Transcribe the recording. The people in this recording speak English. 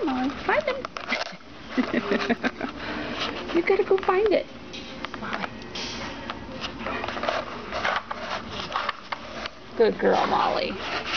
Come on, find him. You gotta go find it. Molly. Good girl, Molly.